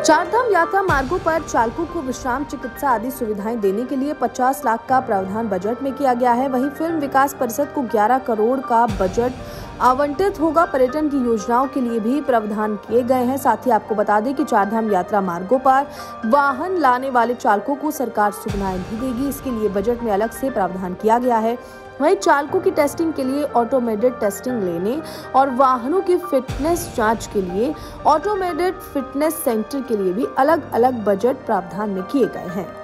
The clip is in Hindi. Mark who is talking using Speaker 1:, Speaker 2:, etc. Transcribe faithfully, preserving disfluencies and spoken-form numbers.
Speaker 1: चारधाम यात्रा मार्गों पर चालकों को विश्राम, चिकित्सा आदि सुविधाएं देने के लिए पचास लाख का प्रावधान बजट में किया गया है। वहीं फिल्म विकास परिषद को ग्यारह करोड़ का बजट आवंटित होगा। पर्यटन की योजनाओं के लिए भी प्रावधान किए गए हैं। साथ ही आपको बता दें कि चारधाम यात्रा मार्गों पर वाहन लाने वाले चालकों को सरकार सुविधाएं भी देगी। इसके लिए बजट में अलग से प्रावधान किया गया है। वहीं चालकों की टेस्टिंग के लिए ऑटोमेटेड टेस्टिंग लेने और वाहनों की फिटनेस जांच के लिए ऑटोमेटेड फिटनेस सेंटर के लिए भी अलग अलग बजट प्रावधान में किए गए हैं।